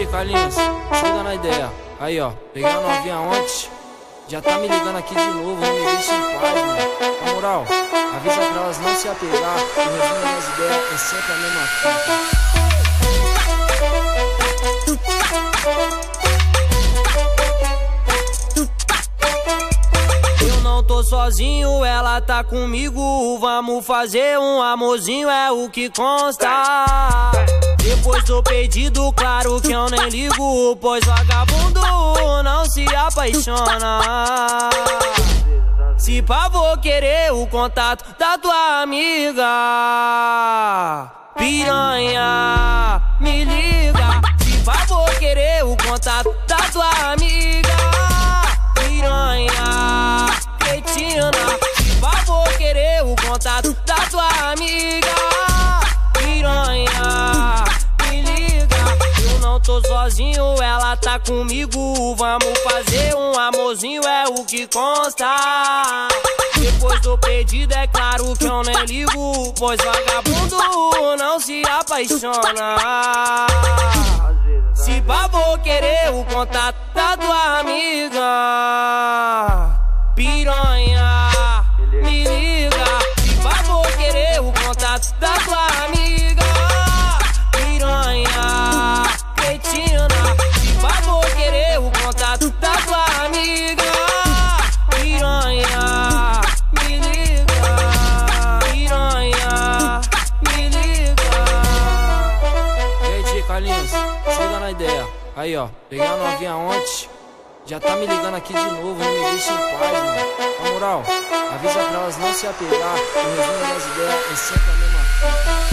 DJ Carlinhos, se liga na ideia. Aí ó, peguei a novinha ontem, já tá me ligando aqui de novo, não me deixa em paz, mano. Na moral, avisa pra elas não se apegar, o resumo das ideias é sempre a mesma fita. Tô sozinho, ela tá comigo. Vamos fazer um amorzinho, é o que consta. Depois do pedido, claro que eu nem ligo, pois vagabundo não se apaixona. Se pá, vou querer o contato da tua amiga. Piranha, me liga. Se pá, vou querer o contato da tua amiga. Piranha, cretina. Se pá, vou querer o contato da tua amiga. Piranha, me liga. Eu não tô sozinho, ela tá comigo. Vamos fazer um amorzinho, é o que consta. Depois do pedido, é claro que eu nem ligo, pois vagabundo não se apaixona. Se pá, vou querer o contato da tua amiga. Piranha, me liga. Se pá, vou querer o contato da tua amiga. Piranha, cretina. Se pá, vou querer o contato da tua amiga. Piranha, me liga. Piranha, me liga. E aí, DJ Carlinhos, se liga na ideia. Aí ó, peguei a novinha ontem, já tá me ligando aqui de novo, não me deixa em paz, mano. Na moral, avisa pra elas não se apegar, o resumo das ideias é sempre a mesma fita.